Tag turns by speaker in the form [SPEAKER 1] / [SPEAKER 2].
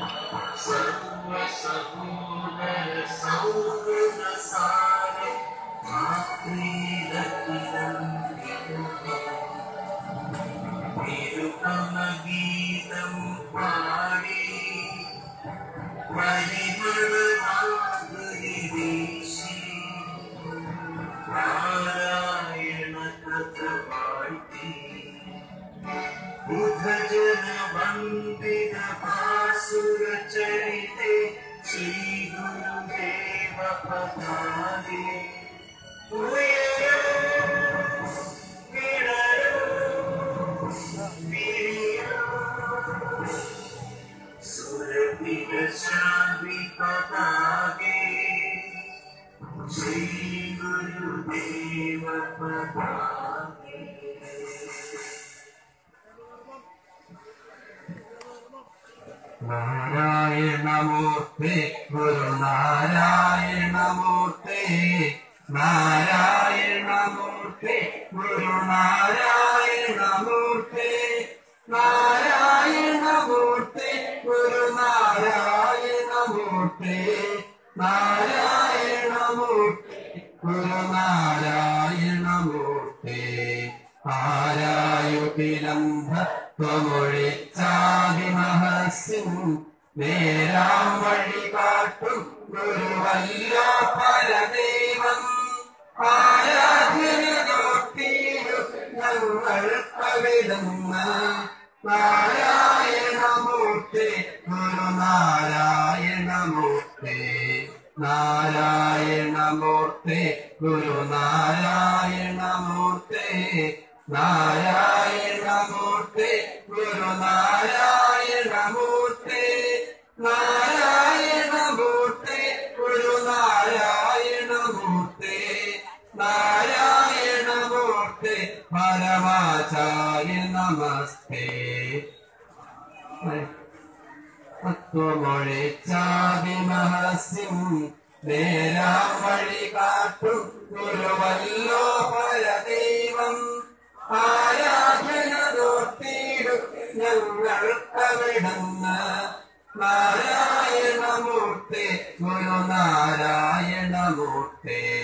[SPEAKER 1] സർവസഹോദര സൗഹൃദസാരം മാതൃലക്കിതം നിരുപമഗീതം പാടി പരിമളമാധുരി വീശി നാരായണ കഥ പാടി ബുധജന വന്ദിത ഭാസുര ചരിതേ ശ്രീ ഗുരുദേവ പദാരേ സുരഭിരശാന്തി പദാരേ ശ്രീ ഗുരുദേവ പദാരേ. നാരായണമൂർത്തി ഗുരുനാരായണമൂർത്തി നാരായണമൂർത്തി ഗുരുനാരായണമൂർത്തി നാരായണമൂർത്തി ഗുരുനാരായണമൂർത്തി നാരായണമൂർത്തി ഗുരുനാരായണമൂർത്തി ആരായുപിലംഭ ത്വമൊഴിച്ചാതിമഹസ്യം നേരാം വഴി കാട്ടും ഗുരുവല്ലോ പരദൈവം ആരാധനയോർത്തിയിലും ഞങ്ങൾ പവിടുന്ന നാരായണമൂർത്തി ഗുരുനാരായണമൂർത്തി നാരായണമൂർത്തി ഗുരുനാരായണമൂർത്തി നാരായണമൂർത്തി ഗുരുനാരായണമൂർത്തി നാരായണമൂർത്തി ഗുരുനാരായണമൂർത്തി നാരായണമൂർത്തി പരമാചാര്യ നമസ്തേ. തത്വമൊഴിച്ചാതിമഹസ്യം നേരാം വഴി കാട്ടും ഗുരുവല്ലോ പരദൈവം ആരാധനയോർത്തിയിലും ഞങ്ങൾ പവിടുന്ന് നാരായണമൂർത്തി ഗുരുനാരായണമൂർത്തി